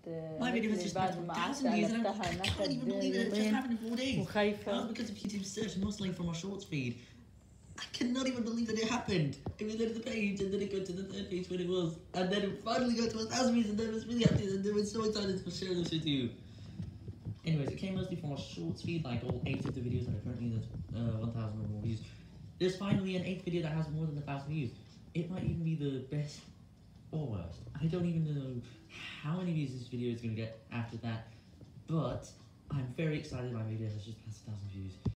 My video has مثلي just بعد spread ما 1,000 قعدت views, and I قلبتها can't even believe it. It just يومين happened in 4 days. وخايفة. That was because of YouTube's search mostly for my shorts feed. I cannot even believe that it happened. It was at the page, and then it got to the third page when it was, and then it finally got to 1,000 views, and then I was really happy, and I was so excited to share this with you. Anyways, it came mostly from my shorts feed, like all 8 of the videos that are currently at 1,000 or more views. There's finally an 8th video that has more than 1,000 views. It might even be the best or worst. I don't even know how many views this video is going to get after that, but I'm very excited my video has just passed 1,000 views.